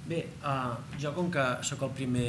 Bé, jo com que sóc el primer...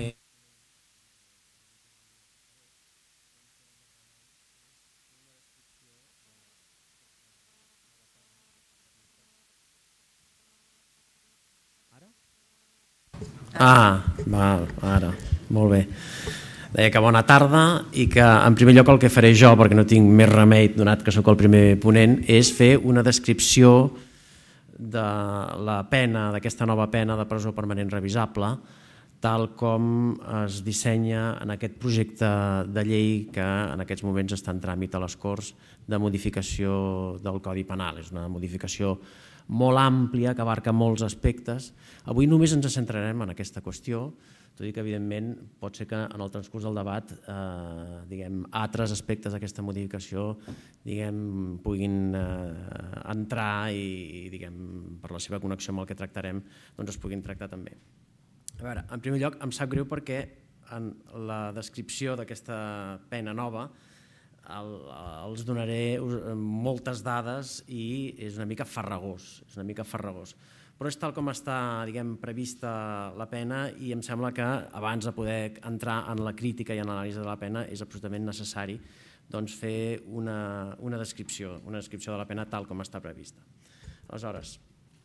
Val, ara, molt bé. Deia que bona tarda i que en primer lloc el que faré jo, perquè no tinc més remei donat que sóc el primer ponent, és fer una descripció de la pena, d'aquesta nova pena de presó permanent revisable, tal com es dissenya en aquest projecte de llei que en aquests moments està en tràmit a les Corts de modificació del Codi Penal. És una modificació molt àmplia que abarca molts aspectes. Avui només ens centrarem en aquesta qüestió, tot i que evidentment pot ser que en el transcurs del debat altres aspectes d'aquesta modificació puguin entrar i per la seva connexió amb el que tractarem es puguin tractar també. A veure, en primer lloc em sap greu perquè en la descripció d'aquesta pena nova els donaré moltes dades i és una mica farragós, però és tal com està prevista la pena i em sembla que abans de poder entrar en la crítica i en l'anàlisi de la pena és absolutament necessari fer una descripció de la pena tal com està prevista. Aleshores,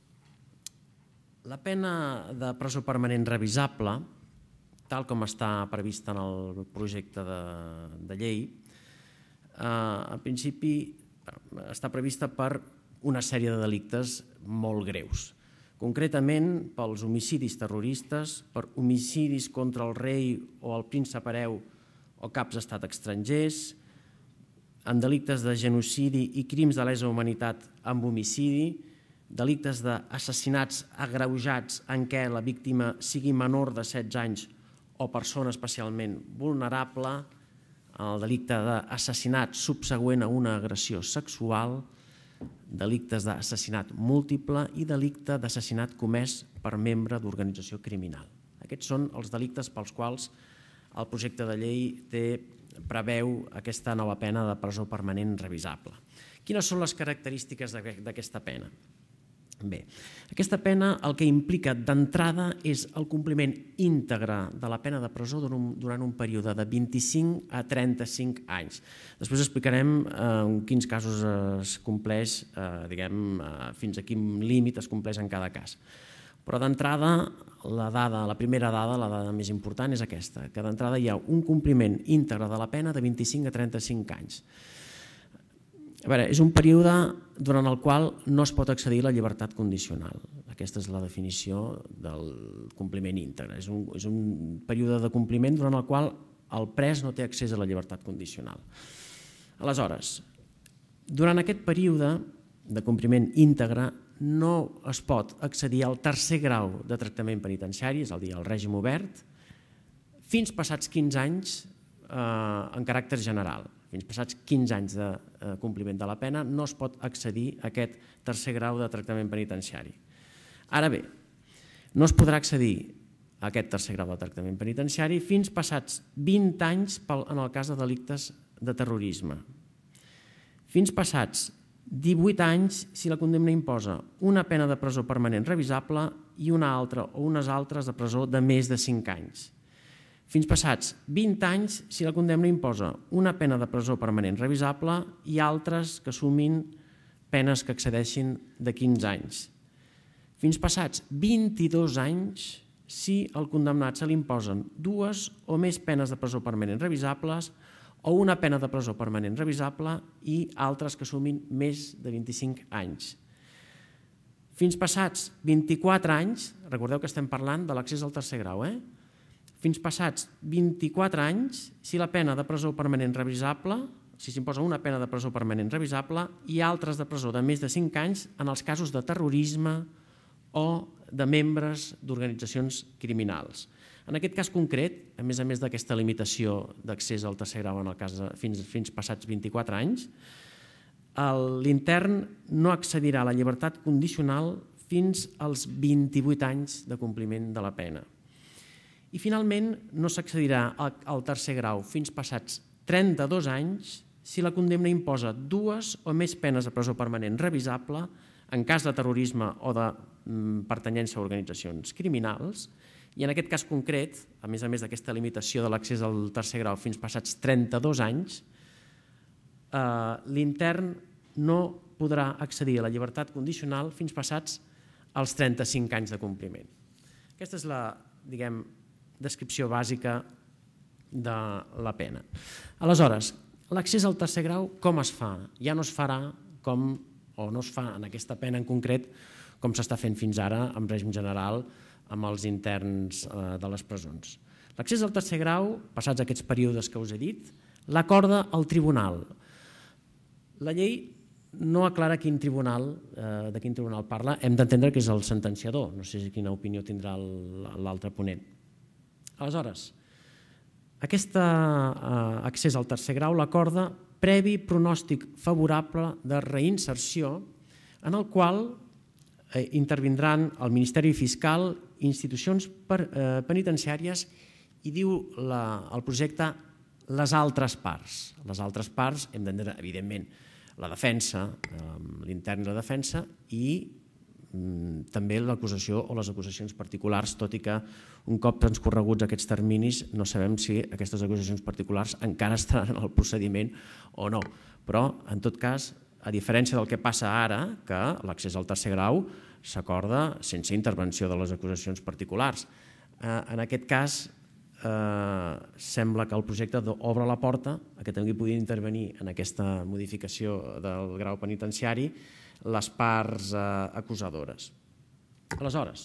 la pena de presó permanent revisable, tal com està prevista en el projecte de llei, en principi està prevista per una sèrie de delictes molt greus. Concretament, pels homicidis terroristes, per homicidis contra el rei o el príncep hereu o caps d'estat estrangers, en delictes de genocidi i crims de lesa humanitat amb homicidi, delictes d'assassinats agreujats en què la víctima sigui menor de 16 anys o persona especialment vulnerable, el delicte d'assassinat subsegüent a una agressió sexual, delictes d'assassinat múltiple i delicte d'assassinat comès per membre d'organització criminal. Aquests són els delictes pels quals el projecte de llei preveu aquesta nova pena de presó permanent revisable. Quines són les característiques d'aquesta pena? Bé, aquesta pena el que implica d'entrada és el compliment íntegre de la pena de presó durant un període de 25 a 35 anys. Després explicarem en quins casos es compleix, fins a quin límit es compleix en cada cas. Però d'entrada, la primera dada, la dada més important és aquesta, que d'entrada hi ha un compliment íntegre de la pena de 25 a 35 anys. A veure, és un període durant el qual no es pot accedir a la llibertat condicional. Aquesta és la definició del compliment íntegre. És un període de compliment durant el qual el pres no té accés a la llibertat condicional. Aleshores, durant aquest període de compliment íntegre no es pot accedir al tercer grau de tractament penitenciari, és a dir, al règim obert, fins passats 15 anys en caràcter general. Fins passats 15 anys de compliment de la pena no es pot accedir a aquest tercer grau de tractament penitenciari. Ara bé, no es podrà accedir a aquest tercer grau de tractament penitenciari fins passats 20 anys en el cas de delictes de terrorisme. Fins passats 18 anys si la condemna imposa una pena de presó permanent revisable i una altra o unes altres de presó de més de 5 anys. Fins passats 20 anys si la condemna imposa una pena de presó permanent revisable i altres que sumin penes que excedeixin de 15 anys. Fins passats 22 anys si al condemnat se li imposen dues o més penes de presó permanent revisables o una pena de presó permanent revisable i altres que sumin més de 25 anys. Fins passats 24 anys, recordeu que estem parlant de l'accés al tercer grau, fins passats 24 anys, si la pena de presó permanent revisable, si s'imposa una pena de presó permanent revisable i altres de presó de més de 5 anys en els casos de terrorisme o de membres d'organitzacions criminals. En aquest cas concret, a més d'aquesta limitació d'accés al tercer grau en el cas fins passats 24 anys, l'intern no accedirà a la llibertat condicional fins als 28 anys de compliment de la pena. I finalment no s'accedirà al tercer grau fins passats 32 anys si la condemna imposa dues o més penes de presó permanent revisable en cas de terrorisme o de pertanyència a organitzacions criminals, i en aquest cas concret, a més d'aquesta limitació de l'accés al tercer grau fins passats 32 anys, l'intern no podrà accedir a la llibertat condicional fins passats els 35 anys de compliment. Aquesta és la, diguem, descripció bàsica de la pena. Aleshores, l'accés al tercer grau com es fa? Ja no es farà o no es fa en aquesta pena en concret com s'està fent fins ara en règim general amb els interns de les presons. L'accés al tercer grau, passats aquests períodes que us he dit, l'acorda el tribunal. La llei no aclara de quin tribunal parla, hem d'entendre que és el sentenciador, no sé quina opinió tindrà l'altre ponent. Aleshores, aquest accés al tercer grau l'acorda previ pronòstic favorable de reinserció en el qual intervindran el Ministeri Fiscal, institucions penitenciàries i diu el projecte les altres parts. Les altres parts hem d'entendre, evidentment, la defensa, l'intern de defensa i també l'acusació o les acusacions particulars, tot i que un cop transcorreguts aquests terminis no sabem si aquestes acusacions particulars encara estaran en el procediment o no. Però, en tot cas, a diferència del que passa ara, que l'accés al tercer grau s'acorda sense intervenció de les acusacions particulars. En aquest cas, sembla que el projecte obre la porta a que també puguin intervenir en aquesta modificació del grau penitenciari les parts acusadores. Aleshores,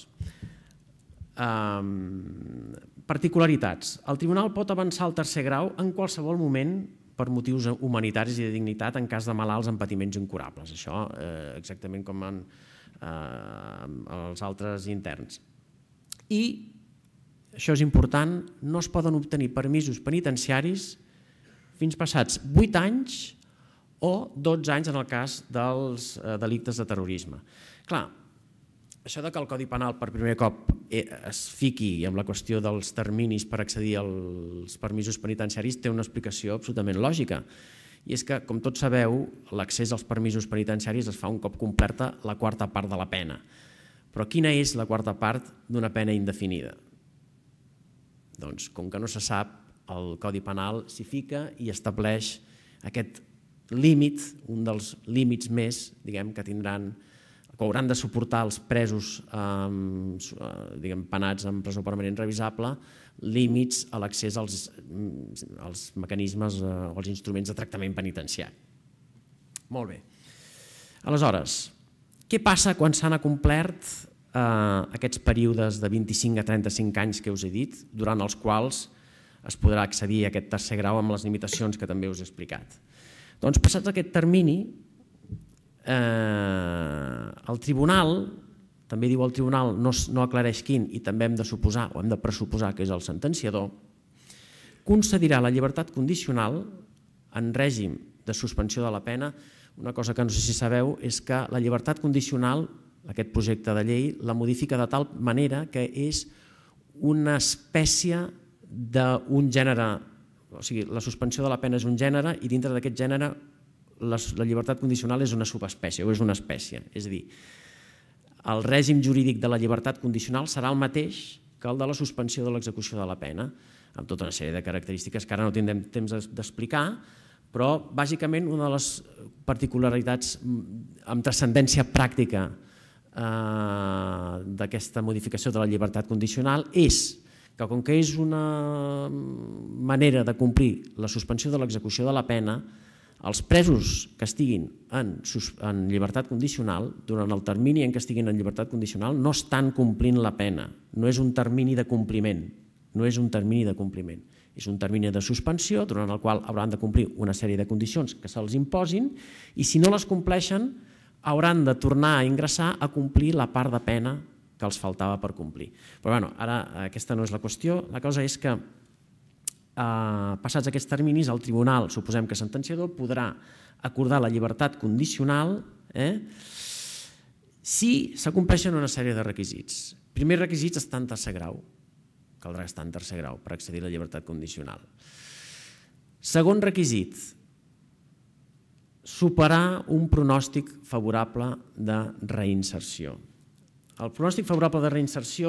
particularitats. El tribunal pot avançar al tercer grau en qualsevol moment per motius humanitaris i de dignitat en cas de malalts amb patiments incurables. Això exactament com en els altres interns. I, això és important, no es poden obtenir permisos penitenciaris fins passats 8 anys o 12 anys en el cas dels delictes de terrorisme. Clar, això que el Codi Penal per primer cop es fiqui amb la qüestió dels terminis per accedir als permisos penitenciaris té una explicació absolutament lògica. I és que, com tots sabeu, l'accés als permisos penitenciaris es fa un cop complerta la quarta part de la pena. Però quina és la quarta part d'una pena indefinida? Doncs, com que no se sap, el Codi Penal s'hi fica i estableix aquest límit, un dels límits més, diguem, que tindran, que hauran de suportar els presos penats en presó permanent revisable, límits a l'accés als mecanismes o als instruments de tractament penitenciari. Molt bé. Aleshores, què passa quan s'han acomplert aquests períodes de 25 a 35 anys que us he dit, durant els quals es podrà accedir a aquest tercer grau amb les limitacions que també us he explicat? Doncs passats aquest termini, el tribunal, també diu el tribunal, no aclareix quin, i també hem de suposar o hem de pressuposar que és el sentenciador, concedirà la llibertat condicional en règim de suspensió de la pena. Una cosa que no sé si sabeu és que la llibertat condicional, aquest projecte de llei, la modifica de tal manera que és una espècie d'un gènere, o sigui, la suspensió de la pena és un gènere i dintre d'aquest gènere la llibertat condicional és una subespècie o és una espècie. És a dir, el règim jurídic de la llibertat condicional serà el mateix que el de la suspensió de l'execució de la pena, amb tota una sèrie de característiques que ara no tindrem temps d'explicar, però bàsicament una de les particularitats amb transcendència pràctica d'aquesta modificació de la llibertat condicional és que com que és una manera de complir la suspensió de l'execució de la pena, els presos que estiguin en llibertat condicional, durant el termini en què estiguin en llibertat condicional, no estan complint la pena, no és un termini de compliment, és un termini de suspensió durant el qual hauran de complir una sèrie de condicions que se'ls imposin i si no les compleixen hauran de tornar a ingressar a complir la part de pena que els faltava per complir. Però ara aquesta no és la qüestió, la cosa és que passats aquests terminis el tribunal, suposem que sentenciador, podrà acordar la llibertat condicional si s'acompleixen una sèrie de requisits. Primer requisit estar en tercer grau, caldrà estar en tercer grau per accedir a la llibertat condicional. Segon requisit, superar un pronòstic favorable de reinserció. El pronòstic favorable de reinserció,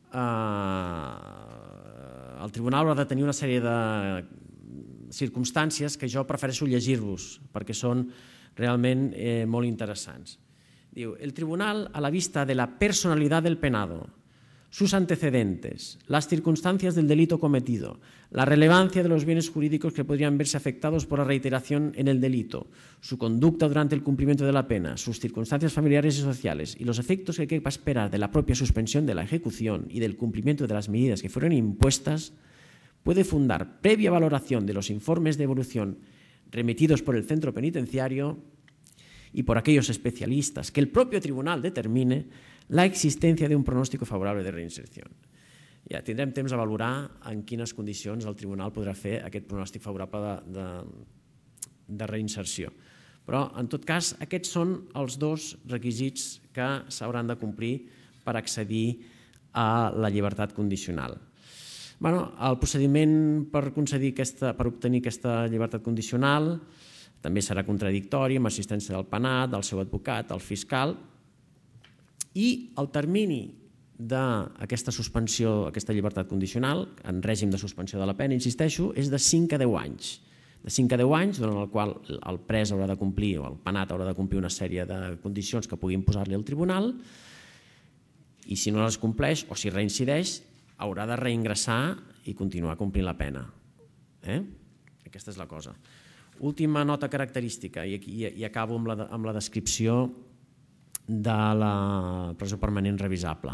el tribunal haurà de tenir una sèrie de circumstàncies que jo prefereixo llegir-vos perquè són realment molt interessants. Diu, el tribunal, a la vista de la personalidad del penado, sus antecedentes, las circunstancias del delito cometido, la relevancia de los bienes jurídicos que podrían verse afectados por la reiteración en el delito, su conducta durante el cumplimiento de la pena, sus circunstancias familiares y sociales y los efectos que hay que esperar de la propia suspensión de la ejecución y del cumplimiento de las medidas que fueron impuestas, puede fundar previa valoración de los informes de evolución remitidos por el centro penitenciario y por aquellos especialistas que el propio tribunal determine la existència d'un pronòstic favorable de reinserció. Ja tindrem temps a valorar en quines condicions el tribunal podrà fer aquest pronòstic favorable de reinserció. Però, en tot cas, aquests són els dos requisits que s'hauran de complir per accedir a la llibertat condicional. El procediment per obtenir aquesta llibertat condicional també serà contradictori, amb assistència del penat, del seu advocat, del fiscal, i el termini d'aquesta suspensió, aquesta llibertat condicional, en règim de suspensió de la pena, insisteixo, és de 5 a 10 anys. De 5 a 10 anys, durant el qual el pres haurà de complir, o el penat haurà de complir una sèrie de condicions que puguin posar-li al tribunal, i si no les compleix, o si reincideix, haurà de reingressar i continuar complint la pena. Aquesta és la cosa. Última nota característica, i acabo amb la descripció de la presó permanent revisable.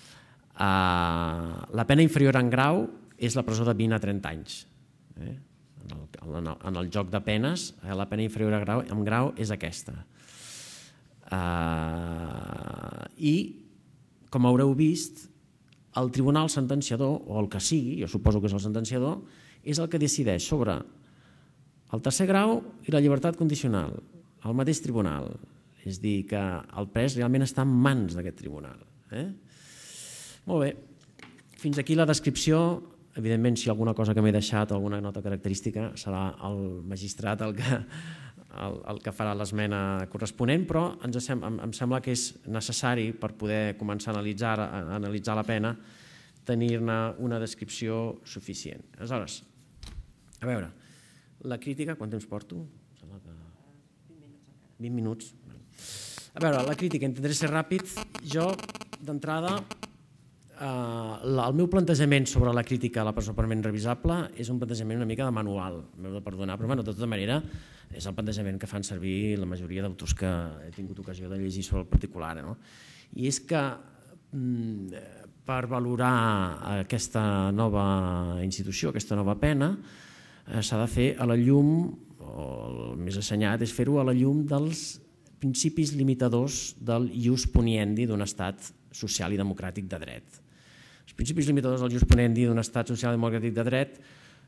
La pena inferior en grau és la presó de 20 a 30 anys. En el joc de penes, la pena inferior en grau és aquesta. I, com haureu vist, el tribunal sentenciador, o el que sigui, jo suposo que és el sentenciador, és el que decideix sobre el tercer grau i la llibertat condicional, el mateix tribunal. És a dir, que el pres realment està en mans d'aquest tribunal. Molt bé, fins aquí la descripció. Evidentment, si alguna cosa que m'he deixat, alguna nota característica, serà el magistrat el que farà l'esmena corresponent, però em sembla que és necessari, per poder començar a analitzar la pena, tenir-ne una descripció suficient. Aleshores, a veure, la crítica, quant temps porto? 20 minuts. A veure, la crítica, intentaré ser ràpid. Jo, d'entrada, el meu plantejament sobre la crítica a la presó permanent revisable és un plantejament una mica de manual, m'heu de perdonar, però de tota manera és el plantejament que fan servir la majoria d'autors que he tingut ocasió de llegir sobre el particular. I és que per valorar aquesta nova institució, aquesta nova pena, s'ha de fer a la llum, o el més assenyat és fer-ho a la llum dels principis limitadors del ius puniendi d'un estat social i democràtic de dret. Els principis limitadors del ius puniendi d'un estat social i democràtic de dret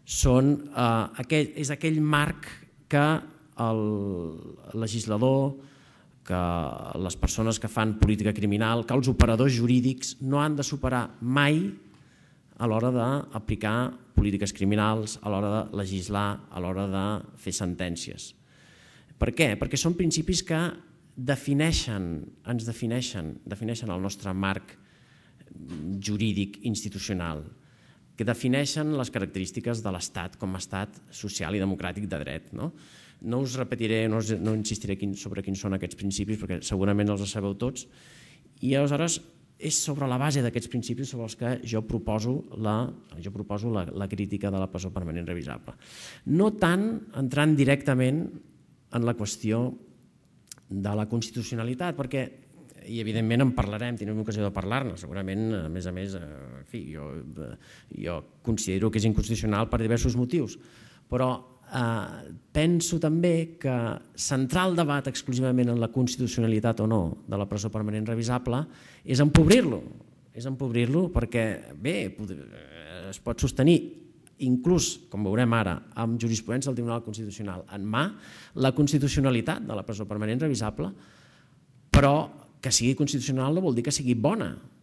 és aquell marc que el legislador, que les persones que fan política criminal, que els operadors jurídics no han de superar mai a l'hora d'aplicar polítiques criminals, a l'hora de legislar, a l'hora de fer sentències. Per què? Perquè són principis que ens defineixen el nostre marc jurídic institucional, que defineixen les característiques de l'Estat com a estat social i democràtic de dret. No us repetiré, no insistiré sobre quins són aquests principis, perquè segurament els sabeu tots, i aleshores és sobre la base d'aquests principis sobre els que jo proposo la crítica de la presó permanent revisable. No tant entrant directament en la qüestió de la constitucionalitat, perquè, i evidentment en parlarem, tindrem ocasió de parlar-ne, segurament, a més, en fi, jo considero que és inconstitucional per diversos motius, però penso també que centrar el debat exclusivament en la constitucionalitat o no de la presó permanent revisable és empobrir-lo perquè, bé, es pot sostenir inclús, com veurem ara, amb jurisprudència del Tribunal Constitucional en mà, la constitucionalitat de la presó permanent revisable, però que sigui constitucional no vol dir que sigui bona.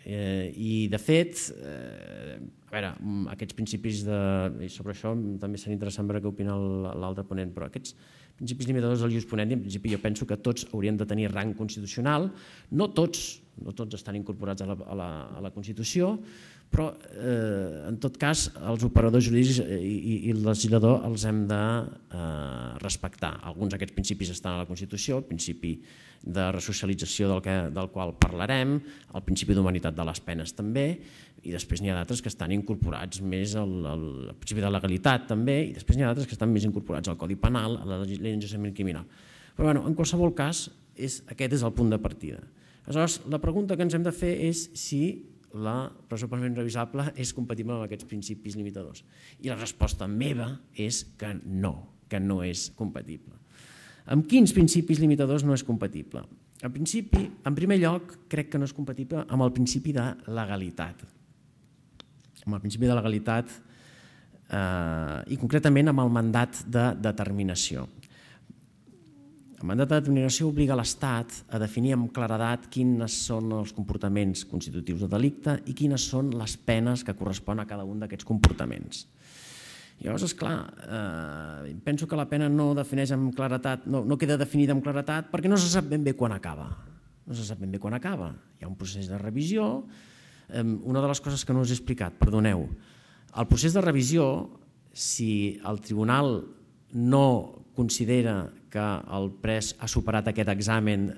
I de fet, a veure, aquests principis i sobre això també serà interessant veure què opina l'altre ponent, però aquests principis limitadors del ius ponent, en principi jo penso que tots haurien de tenir rang constitucional, no tots estan incorporats a la Constitució, però en tot cas els operadors jurídics i el legislador els hem de respectar. Alguns d'aquests principis estan a la Constitució, el principi de resocialització del qual parlarem, el principi d'humanitat de les penes també, i després n'hi ha d'altres que estan incorporats més al principi de legalitat també, i després n'hi ha d'altres que estan més incorporats al Codi Penal, a la llei d'enjudiciament criminal. Però en qualsevol cas, aquest és el punt de partida. Aleshores, la pregunta que ens hem de fer és si la presó permanent revisable és compatible amb aquests principis limitadors. I la resposta meva és que no és compatible. Amb quins principis limitadors no és compatible? En primer lloc, crec que no és compatible amb el principi de legalitat. Amb el principi de legalitat i concretament amb el mandat de determinació. El mandat de determinació obliga l'Estat a definir amb claredat quins són els comportaments constitutius de delicte i quines són les penes que corresponen a cada un d'aquests comportaments. Llavors, esclar, penso que la pena no defineix amb claretat, no queda definida amb claretat perquè no se sap ben bé quan acaba. No se sap ben bé quan acaba. Hi ha un procés de revisió. Una de les coses que no us he explicat, perdoneu, el procés de revisió, si el tribunal no considera que el pres ha superat aquest examen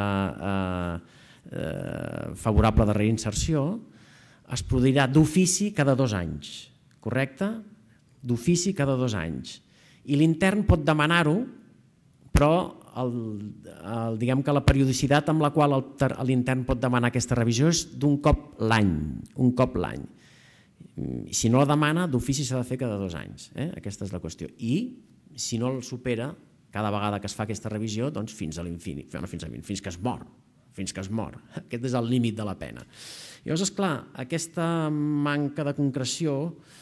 favorable de reinserció, es produirà d'ofici cada 2 anys, correcte? D'ofici cada 2 anys. I l'intern pot demanar-ho, però diguem que la periodicitat amb la qual l'intern pot demanar aquesta revisió és d'un cop l'any, un cop l'any. Si no la demana, d'ofici s'ha de fer cada 2 anys. Aquesta és la qüestió. I si no el supera, cada vegada que es fa aquesta revisió, doncs fins a l'infinit, fins que es mor. Aquest és el límit de la pena. Llavors, esclar, aquesta manca de concreció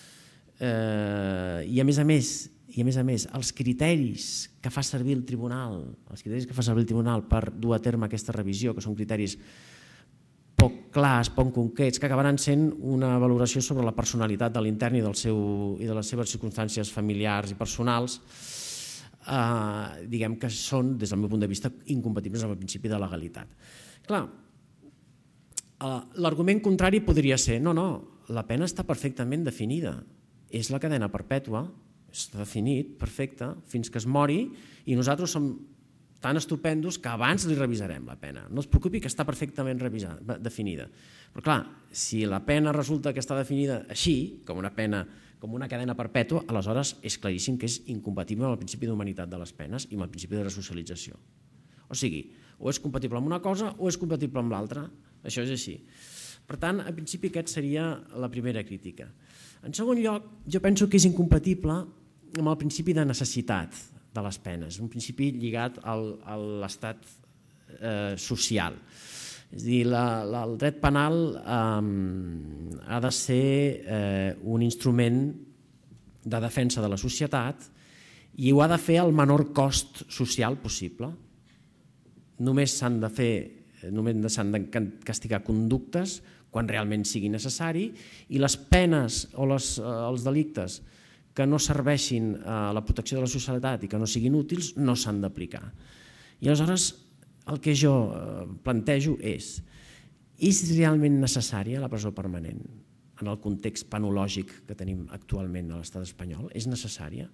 i a més a més, els criteris que fa servir el tribunal, per dur a terme aquesta revisió, que són criteris poc clars, poc concrets, que acabaran sent una valoració sobre la personalitat de l'intern i de les seves circumstàncies familiars i personals, diguem que són, des del meu punt de vista, incompatibles amb el principi de legalitat. Clar, l'argument contrari podria ser no, la pena està perfectament definida, és la cadena perpètua, està definit, perfecte, fins que es mori, i nosaltres som tan estupendos que abans li revisarem la pena. No es preocupi que està perfectament definida. Però clar, si la pena resulta que està definida així, com una cadena perpètua, aleshores és claríssim que és incompatible amb el principi d'humanitat de les penes i amb el principi de resocialització. O sigui, o és compatible amb una cosa o és compatible amb l'altra. Això és així. Per tant, en principi aquest seria la primera crítica. En segon lloc, jo penso que és incompatible amb el principi de necessitat de les penes, un principi lligat a l'estat social. És a dir, el dret penal ha de ser un instrument de defensa de la societat i ho ha de fer al menor cost social possible. Només s'han de castigar conductes quan realment sigui necessari i les penes o els delictes que no serveixin a la protecció de la societat i que no siguin útils no s'han d'aplicar. I aleshores el que jo plantejo és realment necessària la presó permanent en el context penològic que tenim actualment a l'estat espanyol? És necessària?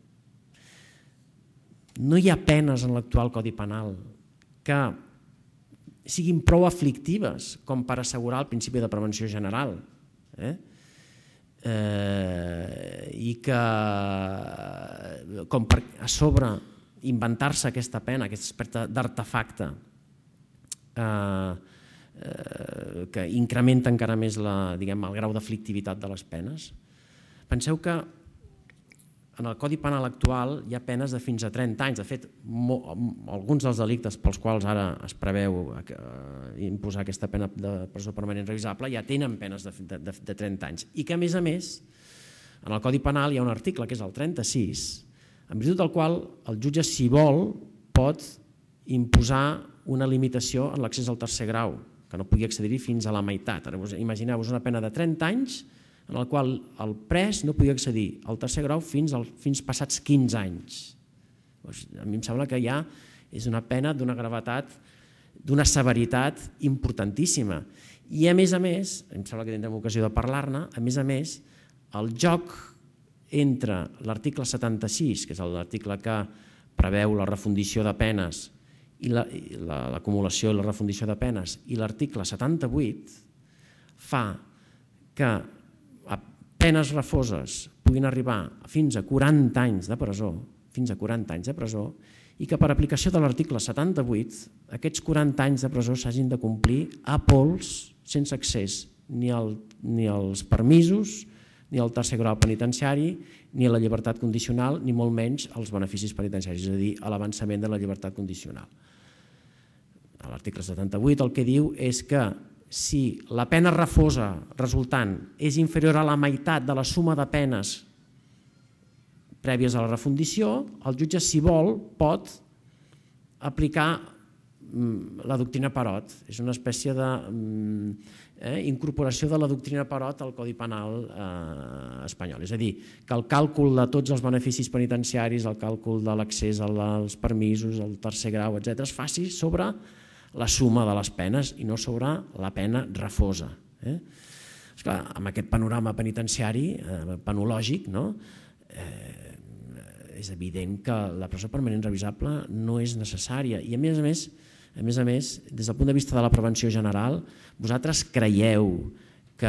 No hi ha penes en l'actual Codi Penal que siguin prou aflictives com per assegurar el principi de prevenció general, i que com per a sobre inventar-se aquesta pena, aquest aspecte d'artefacte que incrementa encara més el grau d'aflictivitat de les penes. Penseu que en el Codi Penal actual hi ha penes de fins a 30 anys. De fet, alguns dels delictes pels quals ara es preveu imposar aquesta pena de presó permanent revisable ja tenen penes de 30 anys. I que, a més, en el Codi Penal hi ha un article, que és el 36, en virtut del qual el jutge, si vol, pot imposar una limitació en l'accés al tercer grau, que que no pugui accedir-hi fins a la meitat. Ara imagineu-vos una pena de 30 anys en el qual el pres no podia accedir al tercer grau fins passats 15 anys. A mi em sembla que ja és una pena d'una gravetat, d'una severitat importantíssima. I a més, em sembla que tindrem ocasió de parlar-ne, a més, el joc entre l'article 76, que és l'article que preveu la refundició de penes i l'acumulació i la refundició de penes, i l'article 78 fa que penes refoses puguin arribar fins a 40 anys de presó, i que per aplicació de l'article 78 aquests 40 anys de presó s'hagin de complir a pols, sense accés ni als permisos, ni al tercer grau penitenciari, ni a la llibertat condicional, ni molt menys als beneficis penitenciaris, és a dir, a l'avançament de la llibertat condicional. L'article 78 el que diu és que si la pena refosa resultant és inferior a la meitat de la suma de penes prèvies a la refundició, el jutge, si vol, pot aplicar la doctrina Parot. És una espècie d'incorporació de la doctrina Parot al Codi Penal espanyol. És a dir, que el càlcul de tots els beneficis penitenciaris, el càlcul de l'accés als permisos, al tercer grau, etc., es faci sobre la suma de les penes i no sobre la pena refosa. Esclar, amb aquest panorama penitenciari, penològic, és evident que la presó permanent revisable no és necessària. I a més, des del punt de vista de la prevenció general, vosaltres creieu que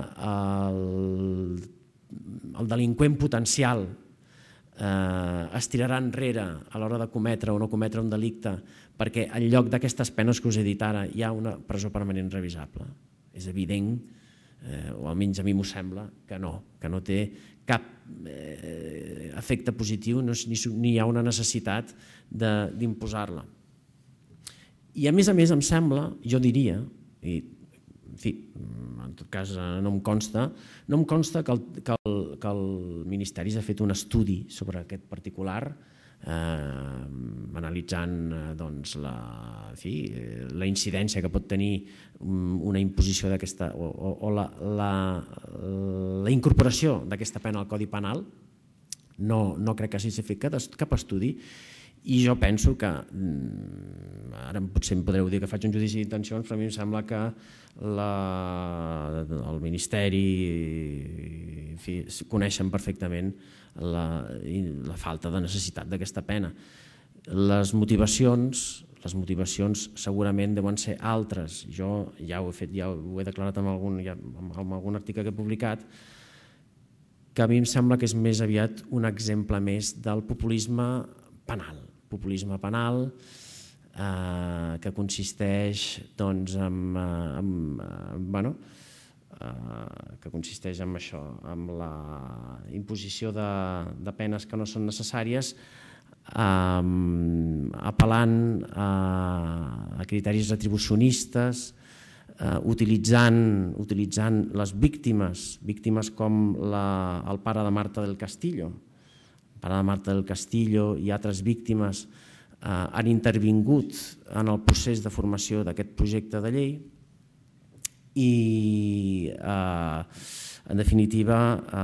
el delinqüent potencial es tirarà enrere a l'hora de cometre o no cometre un delicte perquè en lloc d'aquestes penes que us he dit ara hi ha una presó permanent revisable? És evident, o almenys a mi m'ho sembla, que no té cap efecte positiu ni hi ha una necessitat d'imposar-la. I a més em sembla, jo diria, i en fi, en tot cas no em consta que el Ministeri s'ha fet un estudi sobre aquest particular analitzant la incidència que pot tenir una imposició d'aquesta o la incorporació d'aquesta pena al Codi Penal. No crec que s'hagi fet cap estudi i jo penso que, ara potser em podreu dir que faig un judici d'intencions, però a mi em sembla que el Ministeri coneixen perfectament la falta de necessitat d'aquesta pena. Les motivacions segurament deuen ser altres. Jo ja ho he declarat en algun article que he publicat, que a mi em sembla que és més aviat un exemple més del populisme penal que consisteix en això, en la imposició de penes que no són necessàries, apel·lant a criteris retribucionistes, utilitzant les víctimes com el pare de Marta del Castillo. El pare de Marta del Castillo i altres víctimes han intervingut en el procés de formació d'aquest projecte de llei i, en definitiva,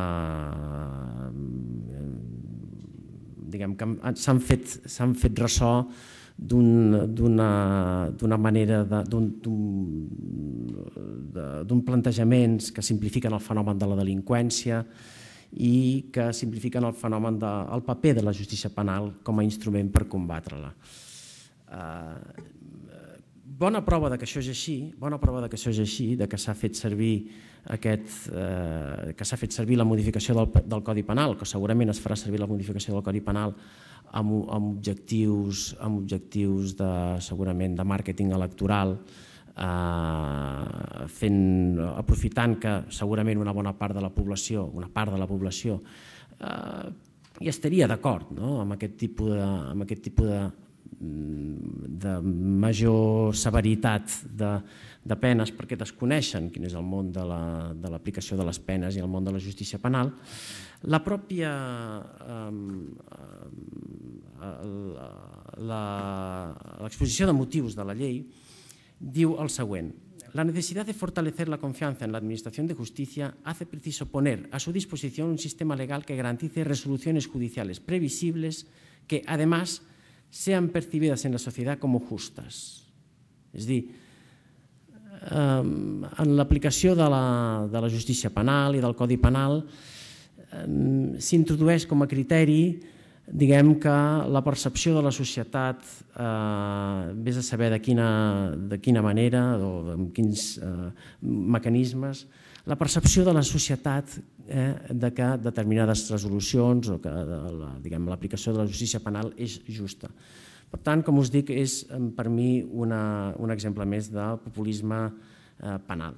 diguem que s'han fet ressò d'una manera, d'un plantejaments que simplifiquen el fenomen de la delinqüència i que simplifiquen el fenomen del paper de la justícia penal com a instrument per combatre-la. Bona prova que això és així, que s'ha fet servir la modificació del Codi Penal, que segurament es farà servir la modificació del Codi Penal amb objectius segurament de màrqueting electoral, aprofitant que segurament una part de la població hi estaria d'acord amb aquest tipus de major severitat de penes, perquè desconeixen quin és el món de l'aplicació de les penes i el món de la justícia penal. L'exposició de motius de la llei diu el següent: la necesidad de fortalecer la confianza en la Administración de Justicia hace preciso poner a su disposición un sistema legal que garantice resoluciones judiciales previsibles que, además, sean percibidas en la sociedad como justas. És a dir, en l'aplicació de la justícia penal i del Codi Penal s'introdueix com a criteri, diguem que la percepció de la societat, vés a saber de quina manera o amb quins mecanismes, la percepció de la societat de que determinades resolucions o que l'aplicació de la justícia penal és justa. Per tant, com us dic, és per mi un exemple més de populisme penal.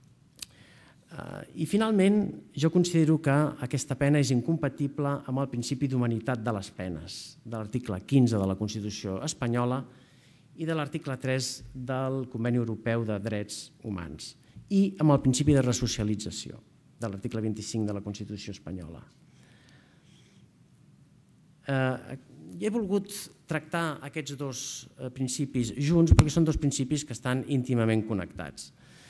I finalment, jo considero que aquesta pena és incompatible amb el principi d'humanitat de les penes, de l'article 15 de la Constitució espanyola i de l'article 3 del Conveni Europeu de Drets Humans, i amb el principi de resocialització de l'article 25 de la Constitució espanyola. He volgut tractar aquests dos principis junts perquè són dos principis que estan íntimament connectats.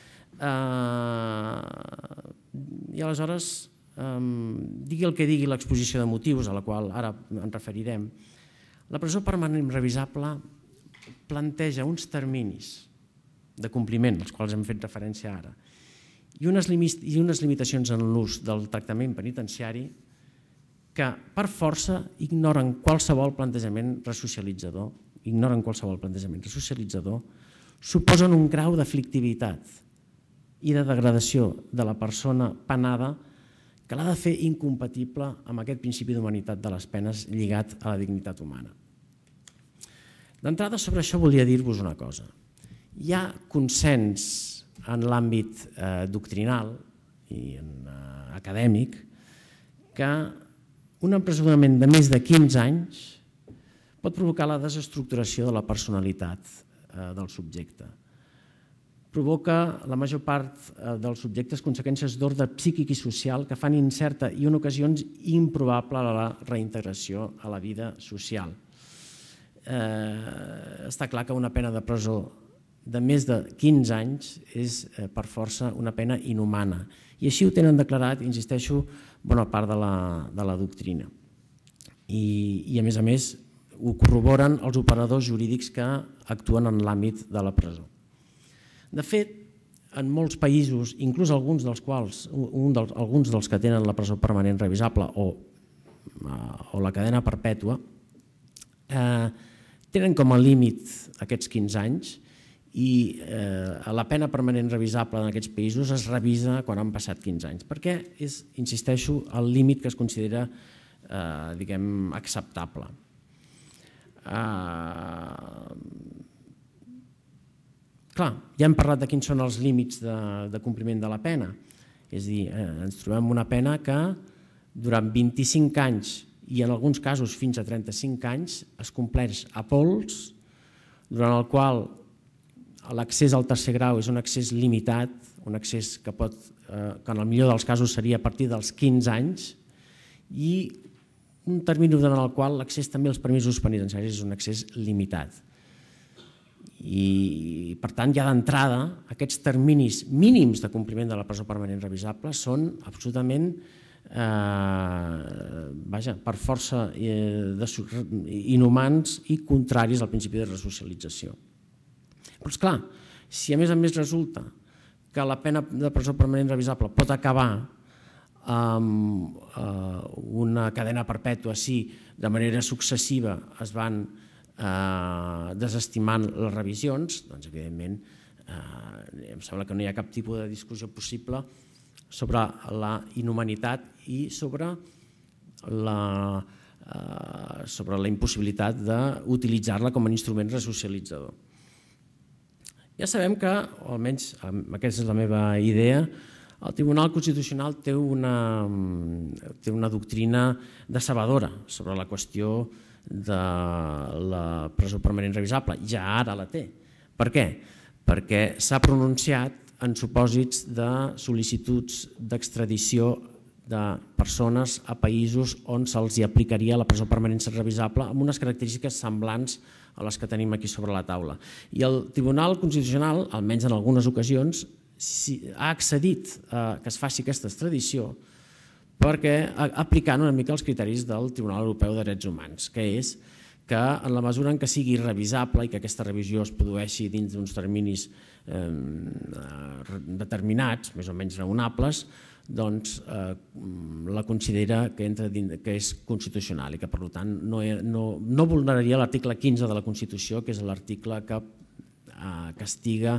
I aleshores, digui el que digui l'exposició de motius, a la qual ara ens referirem, la presó permanent revisable planteja uns terminis de compliment, als quals hem fet referència ara, i unes limitacions en l'ús del tractament penitenciari que per força ignoren qualsevol plantejament resocialitzador, suposen un grau d'aflictivitat i de degradació de la persona penada que l'ha de fer incompatible amb aquest principi d'humanitat de les penes lligat a la dignitat humana. D'entrada, sobre això volia dir-vos una cosa. Hi ha consens en l'àmbit doctrinal i acadèmic que un empresonament de més de 15 anys pot provocar la desestructuració de la personalitat del subjecte. Provoca la major part dels subjectes conseqüències d'ordre psíquic i social que fan incerta i en ocasions improbable la reintegració a la vida social. Està clar que una pena de presó de més de 15 anys és per força una pena inhumana. I així ho tenen declarat, insisteixo, bona part de la doctrina. I a més, ho corroboren els operadors jurídics que actuen en l'àmbit de la presó. De fet, en molts països, inclús alguns dels que tenen la presó permanent revisable o la cadena perpètua, tenen com a límit aquests 15 anys i la pena permanent revisable en aquests països es revisa quan han passat 15 anys, perquè és, insisteixo, el límit que es considera acceptable. Clar, ja hem parlat de quins són els límits de compliment de la pena, és a dir, ens trobem una pena que durant 25 anys i en alguns casos fins a 35 anys es compleix a pols, durant el qual l'accés al tercer grau és un accés limitat, un accés que en el millor dels casos seria a partir dels 15 anys, i un termini durant el qual l'accés també als permisos penitenciaris és un accés limitat. I per tant, ja d'entrada, aquests terminis mínims de compliment de la presó permanent revisable són absolutament, per força, inhumans i contraris al principi de resocialització. Però esclar, si a més resulta que la pena de presó permanent revisable pot acabar amb una cadena perpètua si de manera successiva es van desestimant les revisions, doncs evidentment em sembla que no hi ha cap tipus de discussió possible sobre la inhumanitat i sobre la impossibilitat d'utilitzar-la com a instrument resocialitzador. Ja sabem que, o almenys aquesta és la meva idea, el Tribunal Constitucional té una doctrina decebedora sobre la qüestió de la presó permanent revisable. Ja ara la té. Per què? Perquè s'ha pronunciat en supòsits de sol·licituds d'extradició de persones a països on se'ls aplicaria la presó permanent revisable amb unes característiques semblants a les que tenim aquí sobre la taula. I el Tribunal Constitucional, almenys en algunes ocasions, ha accedit que es faci aquesta extradició perquè aplicant una mica els criteris del Tribunal Europeu de Drets Humans, que és que en la mesura en què sigui revisable i que aquesta revisió es produeixi dins d'uns terminis determinats, més o menys raonables, doncs la considera que és constitucional i que per tant no vulneraria l'article 15 de la Constitució, que és l'article que castiga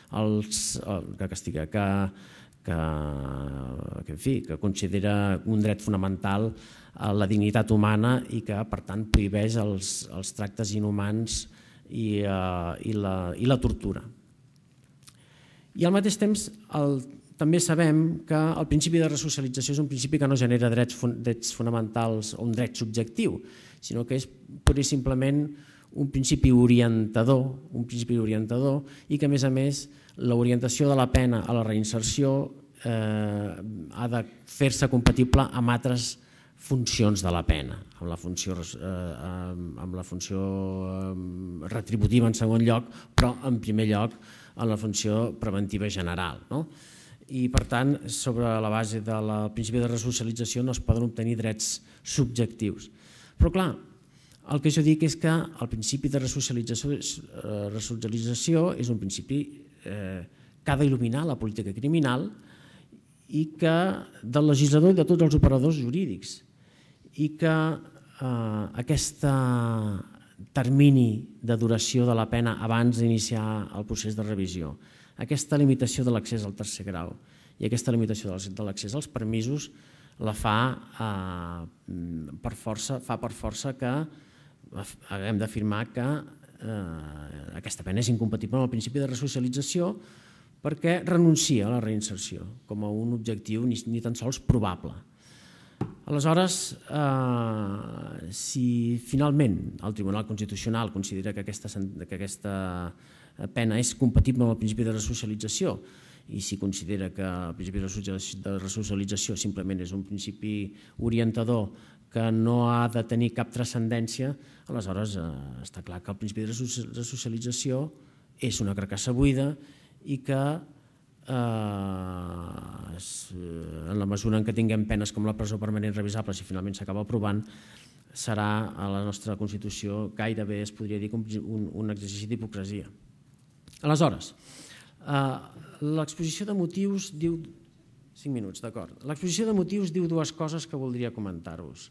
que considera un dret fonamental la dignitat humana i que per tant prohibeix els tractes inhumans i la tortura. I al mateix temps també sabem que el principi de resocialització és un principi que no genera drets fonamentals o un dret subjectiu, sinó que és pur i simplement un principi orientador i que a més l'orientació de la pena a la reinserció ha de fer-se compatible amb altres funcions de la pena, amb la funció retributiva en segon lloc, però en primer lloc en la funció preventiva general. I per tant, sobre la base del principi de resocialització no es poden obtenir drets subjectius. Però clar, el que jo dic és que el principi de resocialització és un principi que ha d'il·luminar la política criminal i que del legislador i de tots els operadors jurídics, i que aquest termini de duració de la pena abans d'iniciar el procés de revisió, aquesta limitació de l'accés al tercer grau i aquesta limitació de l'accés als permisos la fa per força que haguem d'afirmar que aquesta pena és incompatible amb el principi de resocialització perquè renuncia a la reinserció com a un objectiu ni tan sols probable. Aleshores, si finalment el Tribunal Constitucional considera que aquesta pena és compatible amb el principi de resocialització i si considera que el principi de resocialització simplement és un principi orientador que no ha de tenir cap transcendència, aleshores està clar que el principi de resocialització és una carcassa buida i que en la mesura en què tinguem penes com la presó permanent revisable, si finalment s'acaba aprovant, serà a la nostra Constitució gairebé, es podria dir, un exercici d'hipocresia. Aleshores, l'exposició de motius diu... 5 minuts, d'acord. L'exposició de motius diu dues coses que voldria comentar-vos.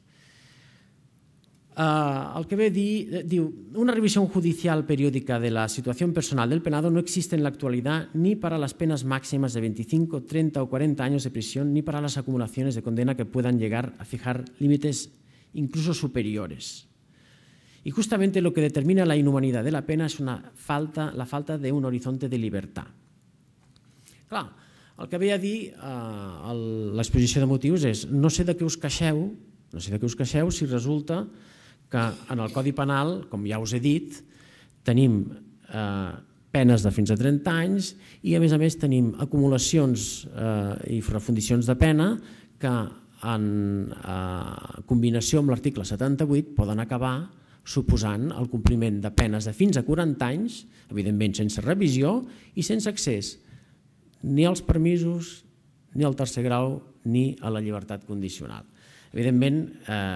El que ve diu, una revisión judicial periódica de la situación personal del penado no existe en la actualidad ni para las penas máximas de 25, 30 o 40 años de prisión ni para las acumulaciones de condena que puedan llegar a fijar límites incluso superiores. Y justamente lo que determina la inhumanidad de la pena es la falta de un horizonte de libertad. Clar, el que ve a dir l'exposició de motius és no sé de què us queixeu si resulta que en el Codi Penal, com ja us he dit, tenim penes de fins a 30 anys i a més tenim acumulacions i refundicions de pena que en combinació amb l'article 78 poden acabar suposant el compliment de penes de fins a 40 anys, evidentment sense revisió i sense accés ni als permisos, ni al tercer grau, ni a la llibertat condicional. Evidentment,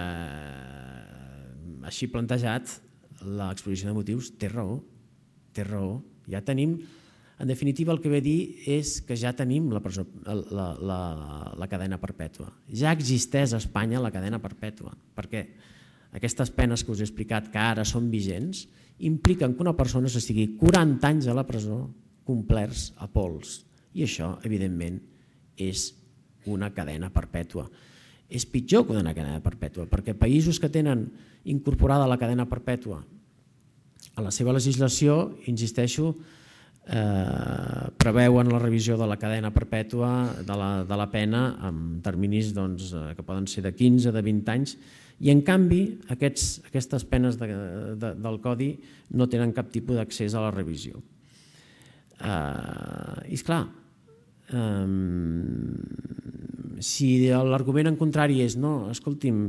així plantejat, l'exposició de motius té raó. Ja tenim, en definitiva el que ve a dir és que ja tenim la cadena perpètua. Ja existeix a Espanya la cadena perpètua, perquè aquestes penes que us he explicat que ara són vigents impliquen que una persona s'estigui 40 anys a la presó complerts a pols. I això, evidentment, és una cadena perpètua. És pitjor que una cadena perpètua, perquè països que tenen incorporada la cadena perpètua a la seva legislació, insisteixo, preveuen la revisió de la cadena perpètua de la pena amb terminis que poden ser de 15, de 20 anys, i en canvi aquestes penes del Codi no tenen cap tipus d'accés a la revisió. I esclar, Si l'argument en contrari és no, escolti'm,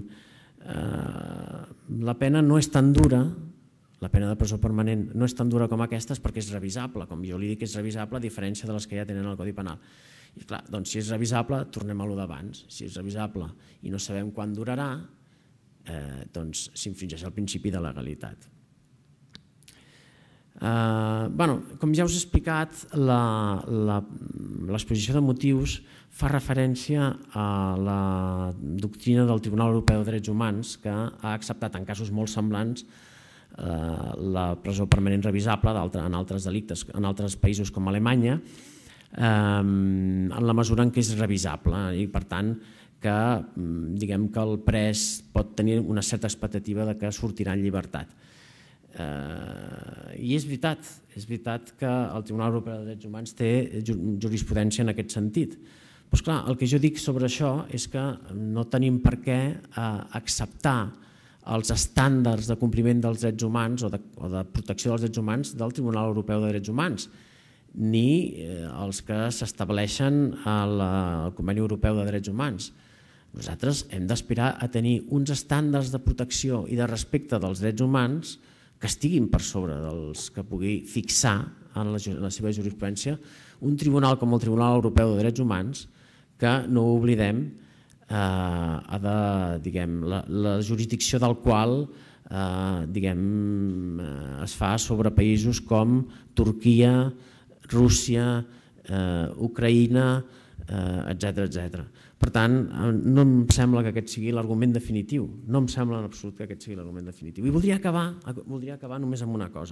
la pena no és tan dura, la pena de presó permanent no és tan dura com aquestes perquè és revisable, com jo li dic que és revisable a diferència de les que ja tenen el Codi Penal. I clar, doncs si és revisable, tornem a lo d'abans. Si és revisable i no sabem quan durarà, doncs s'infringeix el principi de legalitat. Com ja us he explicat, l'exposició de motius fa referència a la doctrina del Tribunal Europeu de Drets Humans que ha acceptat en casos molt semblants la presó permanent revisable en altres delictes, en altres països com Alemanya, en la mesura en què és revisable i per tant que diguem que el pres pot tenir una certa expectativa de que sortirà en llibertat. I és veritat que el Tribunal Europeu de Drets Humans té jurisprudència en aquest sentit. Però esclar, el que jo dic sobre això és que no tenim per què acceptar els estàndards de compliment dels drets humans o de protecció dels drets humans del Tribunal Europeu de Drets Humans, ni els que s'estableixen al Conveni Europeu de Drets Humans. Nosaltres hem d'aspirar a tenir uns estàndards de protecció i de respecte dels drets humans que estiguin per sobre dels que pugui fixar en la seva jurisprudència un tribunal com el Tribunal Europeu de Drets Humans que, no ho oblidem, la jurisdicció del qual es fa sobre països com Turquia, Rússia, Ucraïna, etc. Per tant, no em sembla que aquest sigui l'argument definitiu, no em sembla en absolut que aquest sigui l'argument definitiu. I voldria acabar només amb una cosa.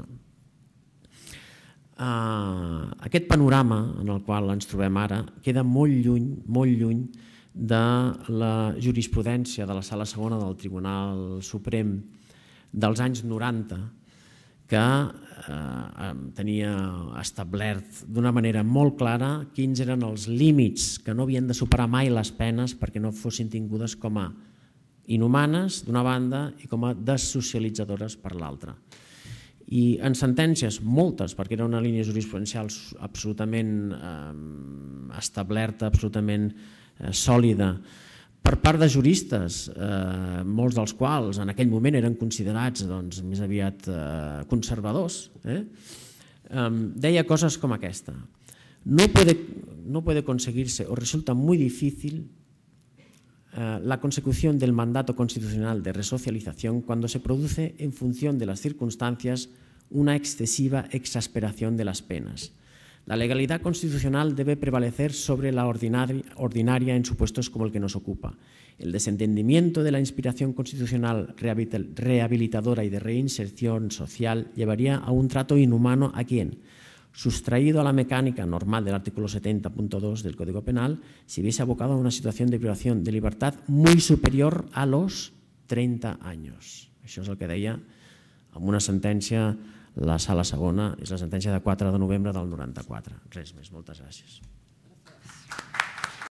Aquest panorama en el qual ens trobem ara queda molt lluny de la jurisprudència de la Sala Segona del Tribunal Suprem dels anys 90, que tenia establert d'una manera molt clara quins eren els límits que no havien de superar mai les penes perquè no fossin tingudes com a inhumanes d'una banda i com a dessocialitzadores per l'altra. I en sentències, moltes, perquè era una línia jurisprudencial absolutament establerta, absolutament sòlida, per part de juristes, molts dels quals en aquell moment eren considerats més aviat conservadors, deia coses com aquesta. No puede conseguirse o resulta muy difícil la consecución del mandato constitucional de resocialización cuando se produce en función de las circunstancias una excesiva exasperación de las penas. La legalidad constitucional debe prevalecer sobre la ordinaria en supuestos como el que nos ocupa. El desentendimiento de la inspiración constitucional rehabilitadora y de reinserción social llevaría a un trato inhumano a quien, sustraído a la mecánica normal del artículo 70.2 del Código Penal, se hubiese abocado a una situación de privación de libertad muy superior a los 30 anys. Això és el que deia amb una sentència la Sala Segona, és la sentència de 4 de novembre del 94. Res més, moltes gràcies.